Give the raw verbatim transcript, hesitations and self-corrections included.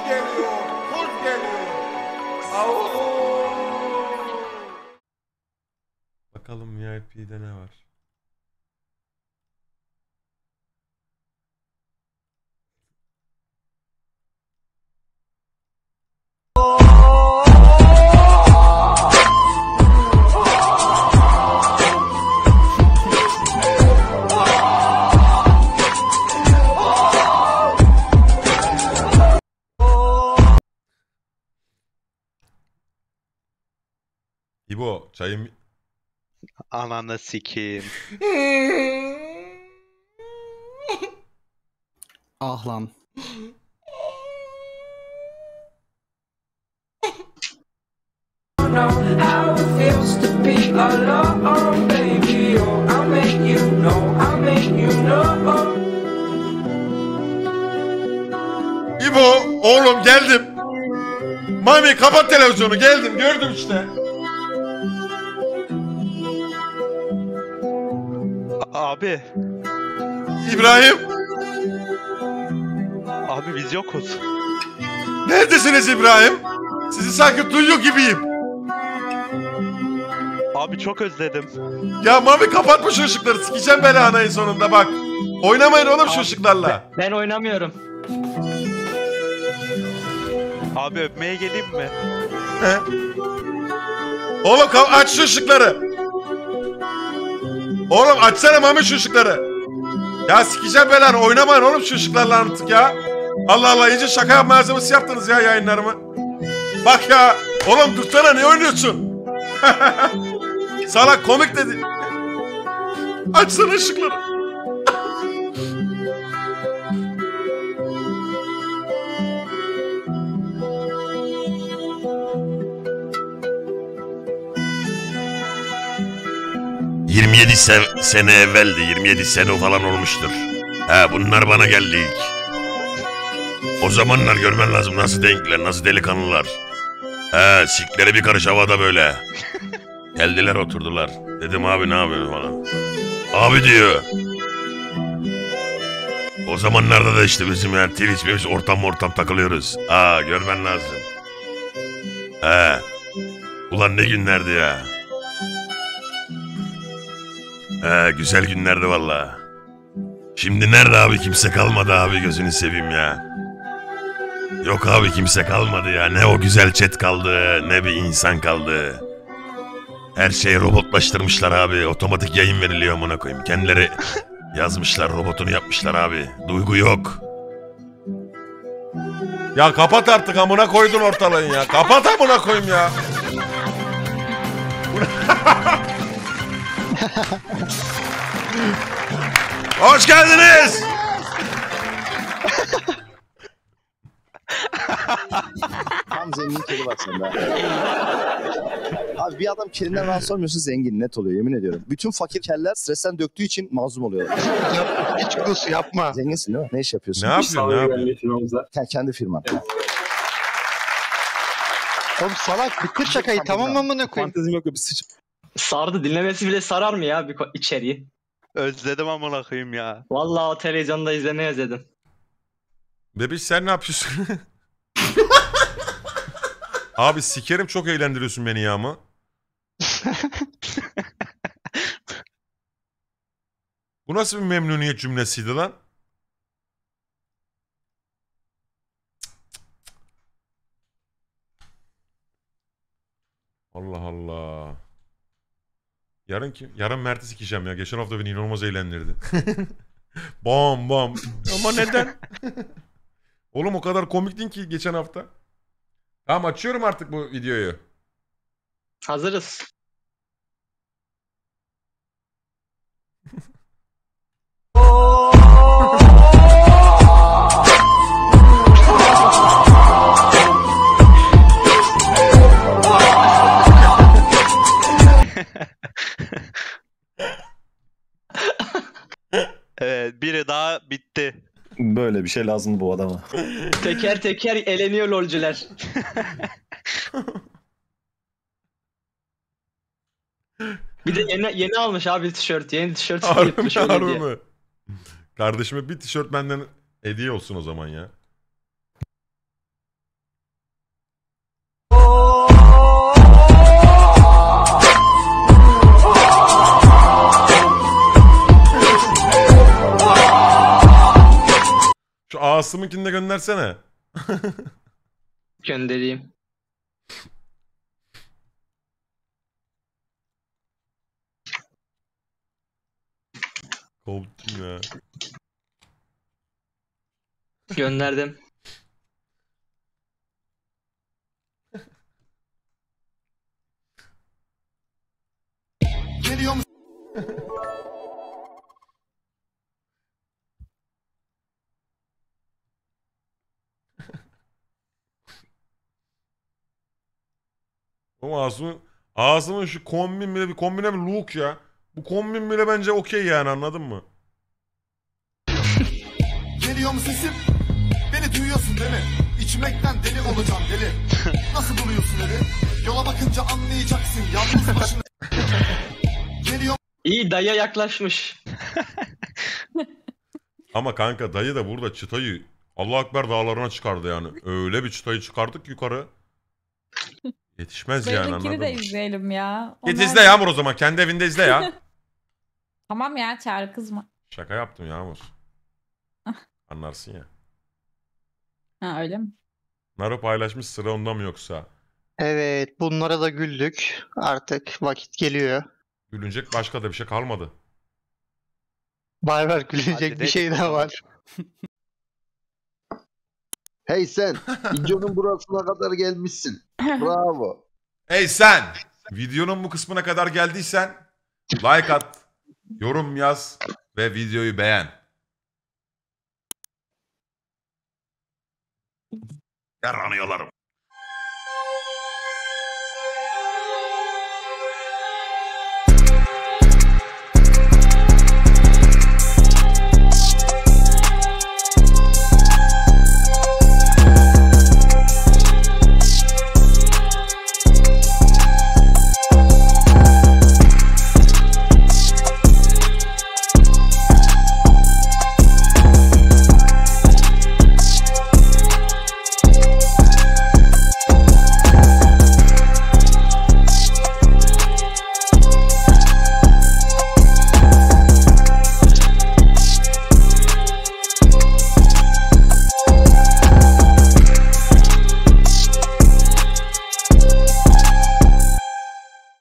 geliyor, kurt geliyor. Au. Bakalım V I P'de ne var? İbo, çayım... Ananı sikeyim. Ah lan. İbo, oğlum geldim. Mami kapat televizyonu, geldim, gördüm işte. Abi. İbrahim. Abi biz yokuz. Neredesiniz İbrahim? Sizi sanki duyuyor gibiyim. Abi çok özledim. Ya Mami kapatma şu ışıkları, sikeceğim belanı en sonunda bak. Oynamayın oğlum şu ışıklarla. Ben oynamıyorum. Abi öpmeye geleyim mi? He? Oğlum aç şu ışıkları. Oğlum açsana Mami şu ışıkları. Ya sikeceğim belanı, oynamayın oğlum şu ışıklarla artık ya. Allah Allah, iyice şaka malzemesi yaptınız ya yayınlarımı. Bak ya oğlum, dursana, ne oynuyorsun? Salak, komik dedi. Açsana ışıkları. yirmi yedi se- sene evveldi, yirmi yedi sene falan olmuştur. He, bunlar bana geldi ilk. O zamanlar görmen lazım nasıl denkler, nasıl delikanlılar. He, sikleri bir karış havada böyle. Geldiler, oturdular. Dedim abi ne yapıyorsun falan. Abi diyor. O zamanlarda da işte bizim yani Twitch biz ortam ortam takılıyoruz. Aa, görmen lazım. He. Ulan ne günlerdi ya. He, güzel günlerdi valla. Şimdi nerede abi, kimse kalmadı abi, gözünü seveyim ya. Yok abi, kimse kalmadı ya. Ne o güzel chat kaldı, ne bir insan kaldı. Her şeyi robotlaştırmışlar abi. Otomatik yayın veriliyor amına koyayım. Kendileri yazmışlar, robotunu yapmışlar abi. Duygu yok. Ya kapat artık, amına koydun ortalığın ya. Kapat amına koyayım ya. Hoş geldiniz. Tam zengin kedi bak sende. Abi bir adam kedinden rahatsız olmuyorsa zengin, net oluyor yemin ediyorum. Bütün fakir keller stresten döktüğü için mazlum oluyor. Hiç kudusu yapma. Zenginsin değil mi? Ne iş yapıyorsun? Ne yapıyorsun, ne yapıyorsun? Kendi, kendi firman. Oğlum salak, bitir şakayı tamam mı amına koyayım? Fantezim yok, bir sıç. Sardı, dinlemesi bile sarar mı ya bir ko- içeriği? Özledim amına koyayım ya. Vallahi o televizyonda izlemeyi özledim. Bebiş sen ne yapıyorsun? Abi sikerim, çok eğlendiriyorsun beni ya mı? Bu nasıl bir memnuniyet cümlesiydi lan? Allah Allah. Yarın kim? Yarın Mert'i sikeceğim ya. Geçen hafta beni inanılmaz eğlendirdi. Bam bam. Ama neden? Oğlum o kadar komiktin ki geçen hafta. Tamam, açıyorum artık bu videoyu. Hazırız. Evet, biri daha bitti. Böyle bir şey lazım bu adama. Teker teker eleniyor lolcular. Bir de yeni yeni almış abi tişört. Yeni tişört Harbi yırtmış mi, öyle harbi diye. mi? Kardeşime bir tişört benden hediye olsun o zaman ya. Şu Asım'ınkini de göndersene. Göndereyim. Koptum ya. Gönderdim. Geliyor musun? Ama Asım'ın Asım'ın şu kombin bile bir kombine bir look ya. Bu kombin bile bence okey yani, anladın mı? Geliyor mu sesim? Beni duyuyorsun değil mi? İçmekten deli olacağım deli. Nasıl buluyorsun evi? Yola bakınca anlayacaksın yalnız başına. Geliyor İyi daya yaklaşmış. Ama kanka dayı da burada çıtayı Allah Ekber dağlarına çıkardı yani. Öyle bir çıtayı çıkardık yukarı. Yetişmez yani, Dayılınkini anladın de mı? izleyelim ya. Git Onlar- izle Yağmur o zaman. Kendi evinde izle ya. Tamam ya, çağrı kızma. Şaka yaptım Yağmur. Anlarsın ya. Ha öyle mi? Naru paylaşmış, sıra onda mı yoksa? Evet, bunlara da güldük. Artık vakit geliyor. Gülünecek başka da bir şey kalmadı. Bay bay, gülecek bir şey daha var. Hey sen, videonun burasına kadar gelmişsin. Bravo. Hey sen! Videonun bu kısmına kadar geldiysen like at, yorum yaz ve videoyu beğen. Yaranıyorlarım.